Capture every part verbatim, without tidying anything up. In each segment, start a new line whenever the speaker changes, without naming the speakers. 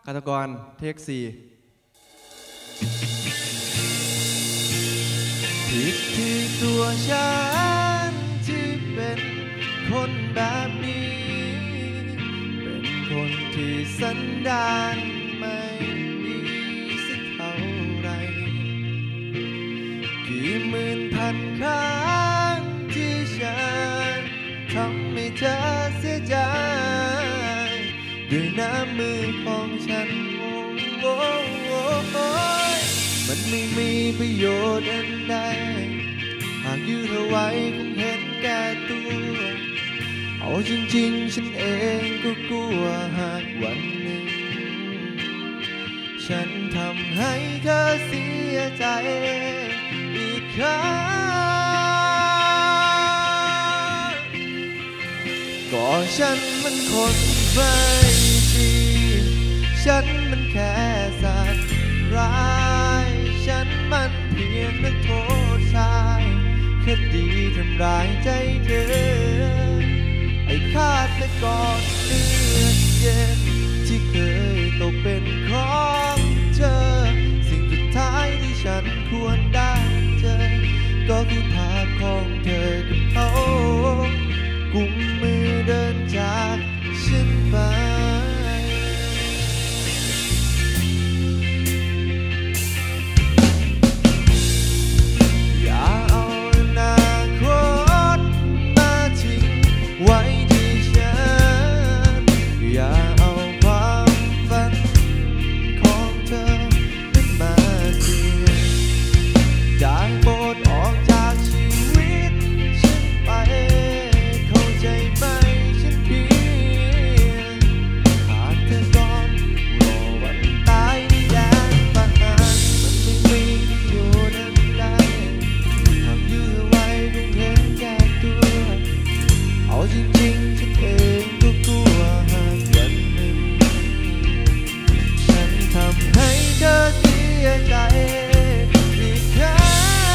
ฆาตกรเทคสี่ผิดที่ตัวฉันที่เป็นคนแบบนี้เป็นคนที่สันดานไม่ดีสักเท่าไรกี่หมื่นพันครั้งที่ฉันทำให้เธอเสียใจด้วยน้ำมือของฉันโอ้โอ้โอ้มันไม่มีประโยชน์อันใดหากยืดเอาไว้คงเห็นแก่ตัวเอาจริงๆฉันเองก็กลัวหากวันหนึ่งฉันทำให้เธอเสียใจอีกครั้งก็ฉันมันคนไม่ดีฉันมันแค่สัตว์ร้ายฉันมันเพียงนักโทษชายคดีทำร้ายใจเธอไอ้ฆาตกรเลือดเย็นที่เคยตกเป็นของเธอสิ่งสุดท้ายที่ฉันควรได้เจอก็คือภาพของเธอกับเขากุมมือเดินจากฉันไปอย่าเอาอนาคตมาทิ้งไว้ที่ฉันอย่าเอาความฝันของเธอนั้นมาเสียได้โปรดออกจากชีวิตฉันไปเข้าใจไหมฉันเพียงขาดเธอก่อนรอวันตายที่แดนประหารมันไม่มีประโยชน์อันใดหากยื้อไว้คงเห็นแก่ตัวเอาจริงๆฉันเองก็กลัวหากวันหนึ่งฉันทำให้เธอเสียใจอีกครั้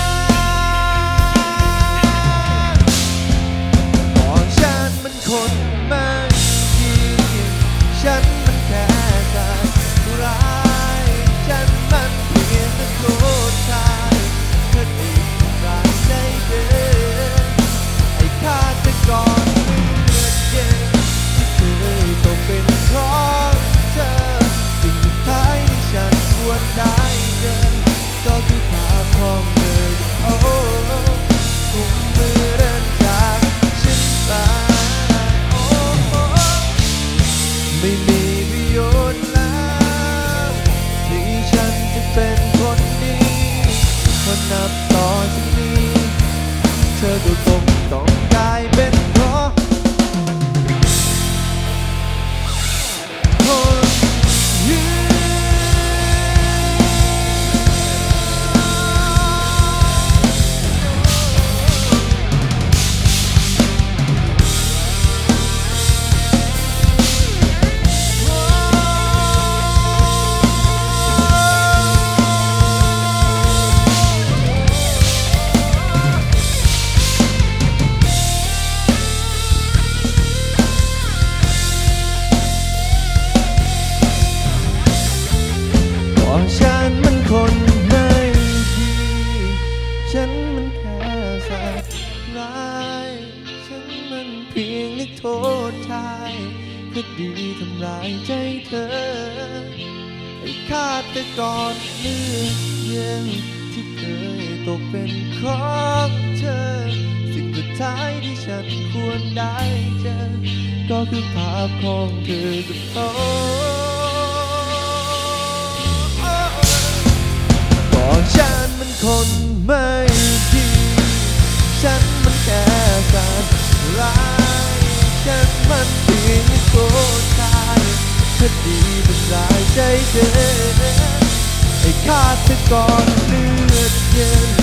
งก็ฉันมันคนไม่ดีฉันมันแค่สัตว์ร้ายฉันมันเพียงนักโทษชายคดีทำร้ายใจเธอไอ้ฆาตกรเลือดเย็นที่เคยตกเป็นของเธอสิ่งสุดท้ายที่ฉันควรได้เจอก็คือภาพของเธอโอ้กุมมือเดินจากฉันไปโอ้ไม่มีประโยชน์แล้วที่ฉันจะเป็นคนดีเพราะนับต่อจากนี้เธอก็คงต้องกลายเป็นเพราะคนยืนฉันมันคนไม่ดีฉันมันแค่สัตว์ร้ายฉันมันเพียงนักโทษชายคดีทำร้ายใจเธอไอ้ฆาตกรเลือดเย็นที่เคยตกเป็นของเธอสิ่งสุดท้ายที่ฉันควรได้เจอก็คือภาพของเธอกับเขาก็ฉันมันคนไม่ดีฉันมันแค่สัตว์ร้ายฉันมันเพียงนักโทษชายคดีทำร้ายใจเธอไอ้ฆาตกรเลือดเย็น